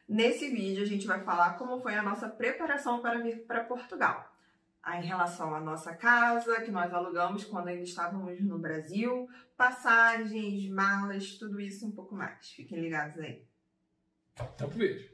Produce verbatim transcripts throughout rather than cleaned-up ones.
Nesse vídeo a gente vai falar como foi a nossa preparação para vir para Portugal. Em relação à nossa casa, que nós alugamos quando ainda estávamos no Brasil, passagens, malas, tudo isso e um pouco mais. Fiquem ligados aí. Então pro vídeo.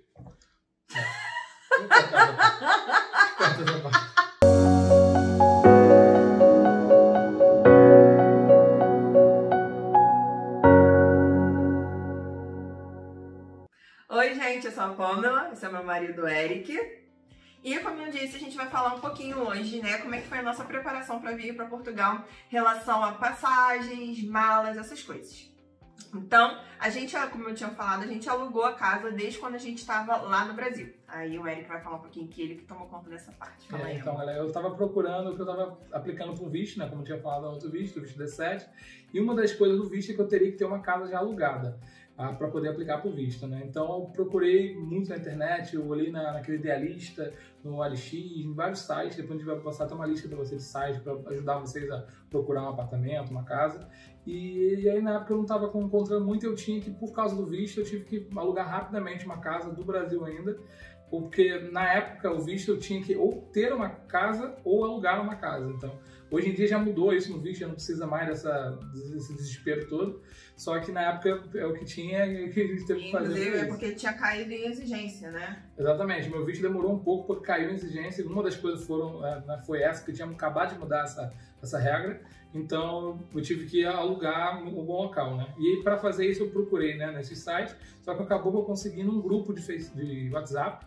Oi gente, eu sou a Pamela, esse é meu marido Eric. E como eu disse, a gente vai falar um pouquinho hoje, né, como é que foi a nossa preparação para vir para Portugal em relação a passagens, malas, essas coisas. Então, a gente, como eu tinha falado, a gente alugou a casa desde quando a gente estava lá no Brasil. Aí o Eric vai falar um pouquinho que ele que tomou conta dessa parte. Fala É, aí, então, galera, eu estava procurando o que eu estava aplicando para o visto, né, como eu tinha falado no outro visto, o visto D sete. E uma das coisas do visto é que eu teria que ter uma casa já alugada ah, para poder aplicar para o visto, né? Então, eu procurei muito na internet, eu olhei na, naquele Idealista, no O L X, em vários sites. Depois a gente vai passar até uma lista para vocês de sites para ajudar vocês a procurar um apartamento, uma casa. E, e aí na época eu não estava encontrando muito, eu tinha que, por causa do visto, eu tive que alugar rapidamente uma casa do Brasil ainda, porque na época o visto eu tinha que ou ter uma casa ou alugar uma casa. Então, hoje em dia já mudou isso no visto, já não precisa mais dessa, desse desespero todo. Só que na época é o que tinha e o que a gente teve que fazer. Inclusive é porque tinha caído em exigência, né? Exatamente, meu visto demorou um pouco porque caiu em exigência. Uma das coisas foram, foi essa, que tínhamos acabado de mudar essa, essa regra. Então eu tive que alugar um bom local, né? E para fazer isso eu procurei, né, nesses sites, só que acabou eu conseguindo um grupo de, face, de WhatsApp.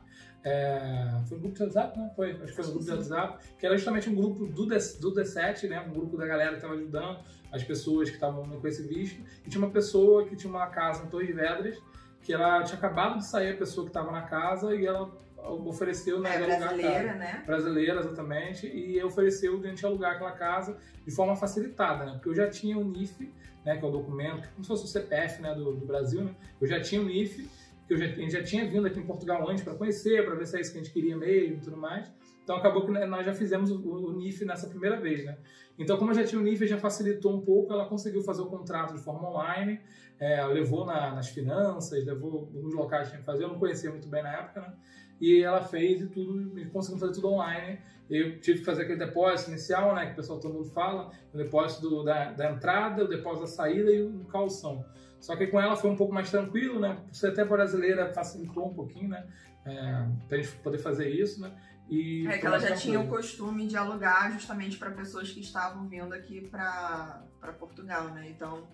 É, foi um grupo de WhatsApp, né? Foi, acho que foi um grupo de WhatsApp, que era justamente um grupo do, D, do D sete, né? Um grupo da galera que estava ajudando as pessoas que estavam com esse visto. E tinha uma pessoa que tinha uma casa em Torres Vedras, que ela tinha acabado de sair, a pessoa que estava na casa, e ela ofereceu, né, é, de alugar brasileira, a casa. né? Brasileira, exatamente, e ofereceu de a gente alugar aquela casa de forma facilitada, né? Porque eu já tinha o N I F, né, que é o documento, como se fosse o C P F, né, do, do Brasil, né? Eu já tinha o N I F, que eu já, a gente já tinha vindo aqui em Portugal antes para conhecer, para ver se é isso que a gente queria mesmo e tudo mais. Então acabou que nós já fizemos o, o N I F nessa primeira vez, né? Então, como eu já tinha o N I F, já facilitou um pouco, ela conseguiu fazer o contrato de forma online, é, levou na, nas finanças, levou alguns locais que tinha que fazer, eu não conhecia muito bem na época, né? E ela fez e tudo, e conseguiu fazer tudo online. Eu tive que fazer aquele depósito inicial, né, que o pessoal todo mundo fala, o depósito do, da, da entrada, o depósito da saída e o calção. Só que com ela foi um pouco mais tranquilo, né? Por ser até brasileira, facilitou um pouquinho, né? É, pra gente poder fazer isso, né? E é que ela já tinha o costume de alugar justamente para pessoas que estavam vindo aqui para Portugal, né? Então,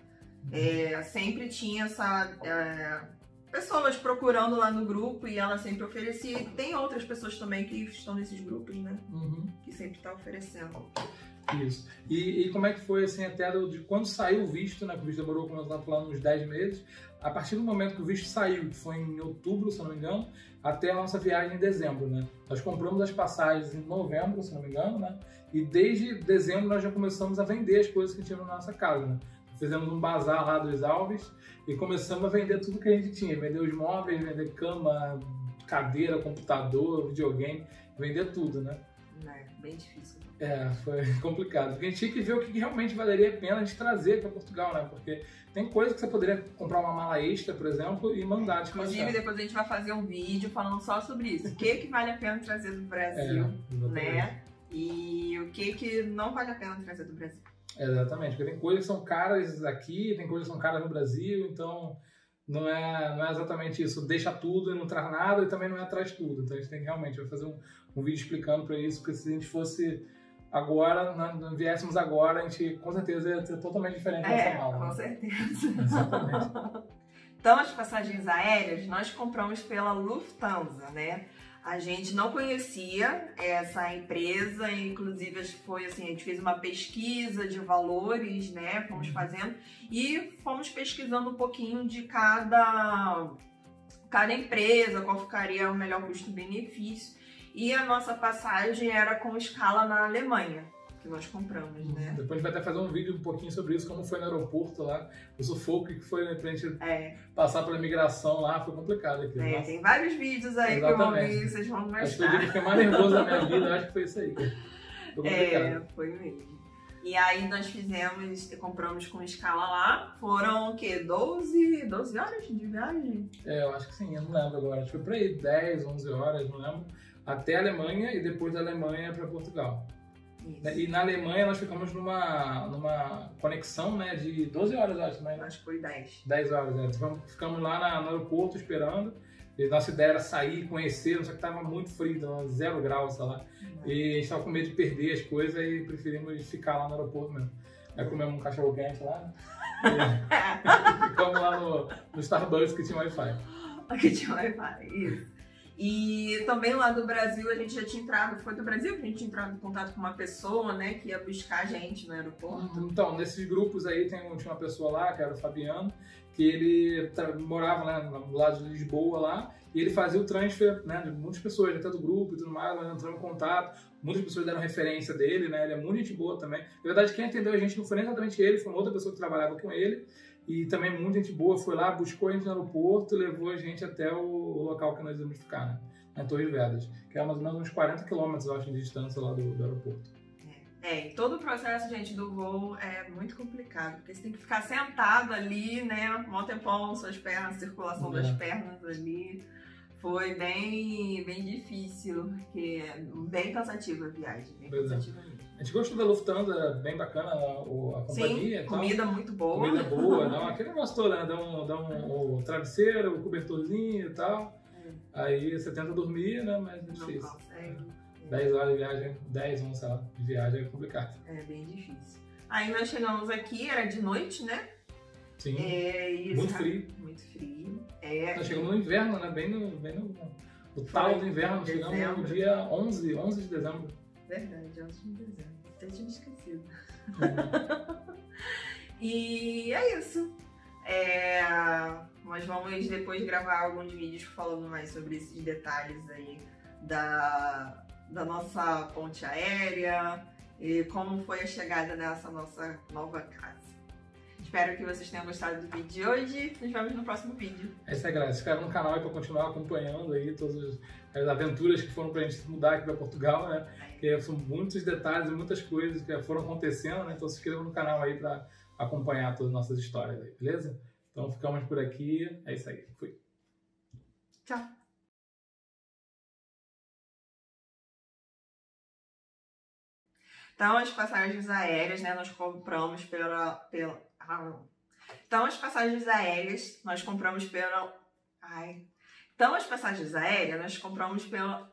é, sempre tinha essa... É, pessoas procurando lá no grupo e ela sempre oferecia. E tem outras pessoas também que estão nesses grupos, né? Uhum. Que sempre tá oferecendo. Isso. E, e como é que foi, assim, até do, de quando saiu o visto, né? Que o visto demorou, como eu estava falando, uns dez meses. A partir do momento que o visto saiu, que foi em outubro, se eu não me engano, até a nossa viagem em dezembro, né? Nós compramos as passagens em novembro, se não me engano, né? E desde dezembro nós já começamos a vender as coisas que tínhamos na nossa casa, né? Fizemos um bazar lá dos Alves e começamos a vender tudo que a gente tinha. Vender os móveis, vender cama, cadeira, computador, videogame, vender tudo, né? É, bem difícil. É, foi complicado. Porque a gente tinha que ver o que realmente valeria a pena a gente trazer para Portugal, né? Porque tem coisas que você poderia comprar uma mala extra, por exemplo, e mandar despachar. Inclusive, depois a gente vai fazer um vídeo falando só sobre isso. O que que vale a pena trazer do Brasil, é, né? E o que que não vale a pena trazer do Brasil. Exatamente, porque tem coisas que são caras aqui, tem coisas que são caras no Brasil, então não é, não é exatamente isso, deixa tudo e não traz nada, e também não é traz tudo. Então a gente tem que realmente vai fazer um, um vídeo explicando para isso, porque se a gente fosse agora, não viéssemos agora, a gente com certeza ia ter totalmente diferente é, dessa mala. Com né? certeza. Exatamente. Então as passagens aéreas nós compramos pela Lufthansa, né? A gente não conhecia essa empresa, inclusive foi assim, a gente fez uma pesquisa de valores, né? Fomos fazendo e fomos pesquisando um pouquinho de cada, cada empresa, qual ficaria o melhor custo-benefício. E a nossa passagem era com escala na Alemanha, que nós compramos, né? Depois a gente vai até fazer um vídeo um pouquinho sobre isso, como foi no aeroporto lá, o sufoco que foi, né, pra gente é. passar pela imigração lá, foi complicado aqui. É, tem vários vídeos aí Exatamente. que vão ver, vocês vão gostar. Acho que o dia que eu fiquei mais nervoso da minha vida, acho que foi isso aí. Foi complicado. É, foi mesmo. E aí nós fizemos, compramos com escala lá, foram o quê? doze, doze horas de viagem? É, eu acho que sim, eu não lembro agora. Acho que foi por aí, dez, onze horas, não lembro. Até a Alemanha e depois da Alemanha para Portugal. Isso. E na Alemanha nós ficamos numa, numa conexão, né, de doze horas, acho, né? Acho que foi dez. dez horas, né? Então, ficamos lá na, no aeroporto esperando. E nossa ideia era sair, conhecer, só que estava muito frio, então, zero graus, sei lá. Uhum. E a gente estava com medo de perder as coisas e preferimos ficar lá no aeroporto mesmo. Aí comemos um cachorro quente lá. E ficamos lá no, no Starbucks que tinha Wi-Fi. Que tinha Wi-Fi, isso. E também lá do Brasil a gente já tinha entrado, foi do Brasil que a gente tinha entrado em contato com uma pessoa, né, que ia buscar a gente no aeroporto. Então, nesses grupos aí tem, tinha uma pessoa lá, que era o Fabiano, que ele tá, morava, né, no lado de Lisboa lá, e ele fazia o transfer, né, de muitas pessoas, até do grupo e tudo mais, nós entramos em contato, muitas pessoas deram referência dele, né, ele é muito gente boa também. Na verdade, quem atendeu a gente não foi nem exatamente ele, foi uma outra pessoa que trabalhava com ele, e também muita gente boa, foi lá, buscou a gente no aeroporto e levou a gente até o, o local que nós íamos ficar, né, na Torres Vedras, que é mais ou menos uns quarenta quilômetros, eu acho, de distância lá do, do aeroporto. É, e todo o processo, gente, do voo é muito complicado, porque você tem que ficar sentado ali, né, um tempão, suas pernas, circulação é. das pernas ali. Foi bem, bem difícil, porque é bem cansativa a viagem, bem pois cansativa é. mesmo. A gente gostou da Lufthansa, bem bacana a, a companhia. Sim, comida tal. muito boa. Comida boa, não, aquele negócio todo, né? Dá um, dá um, um travesseiro, um cobertorzinho e tal. É. Aí você tenta dormir, né? Mas é difícil. Não consegue. dez horas de viagem, dez, onze horas de viagem é complicado. É bem difícil. Aí nós chegamos aqui, era de noite, né? Sim, é, e muito frio. Muito frio. É, nós chegamos no inverno, né? Bem no, bem no, no talo do inverno. Chegamos dezembro. No dia onze, onze de dezembro. Verdade, onze de dezembro. Até tinha esquecido. Uhum. E é isso. É, nós vamos depois gravar alguns vídeos falando mais sobre esses detalhes aí da, da nossa ponte aérea e como foi a chegada nessa nossa nova casa. Espero que vocês tenham gostado do vídeo de hoje. Nos vemos no próximo vídeo. É isso aí, galera. Se inscreve no canal aí para continuar acompanhando aí todas as aventuras que foram pra gente mudar aqui para Portugal, né? Que são muitos detalhes e muitas coisas que foram acontecendo, né? Então se inscreva no canal aí para acompanhar todas as nossas histórias aí, beleza? Então ficamos por aqui. É isso aí. Fui. Tchau. Então, as passagens aéreas, né, nós compramos pela... pela... Ah, então, as passagens aéreas, nós compramos pela... Ai. Então, as passagens aéreas, nós compramos pela...